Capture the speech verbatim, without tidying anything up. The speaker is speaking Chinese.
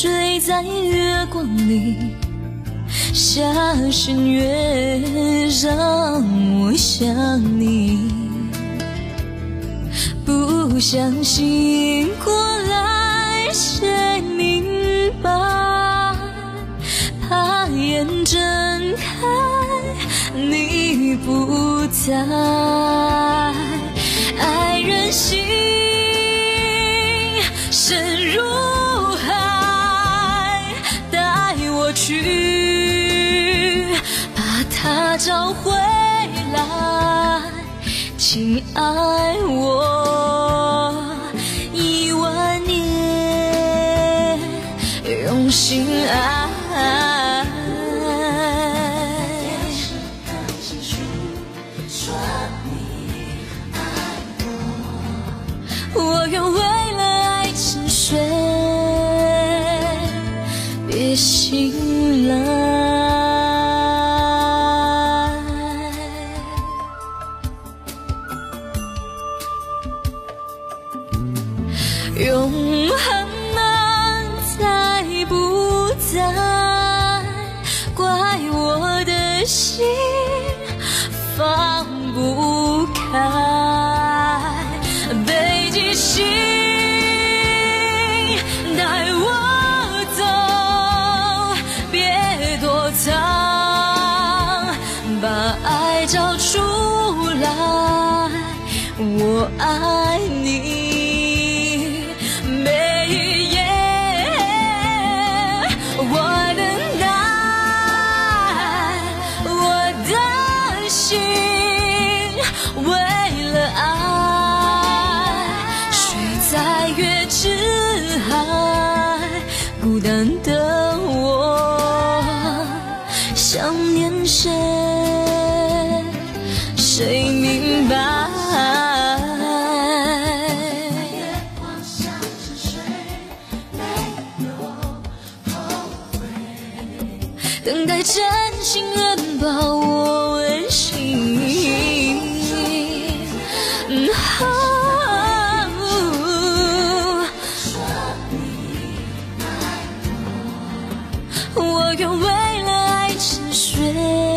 睡在月光里，下弦月让我想你。不相信过来谁明白，怕眼睁开你不在，爱人心深如海，带我去把它找回来，请爱我一万年，用心爱。我愿为了爱沉睡，别醒来。永恒难在不在，怪我的心放不开，北极星带我走，别躲藏，把爱找出来，我爱你。孤单的我，想念谁，谁明白？等待真心人把我温馨。嗯我愿为了爱沉睡。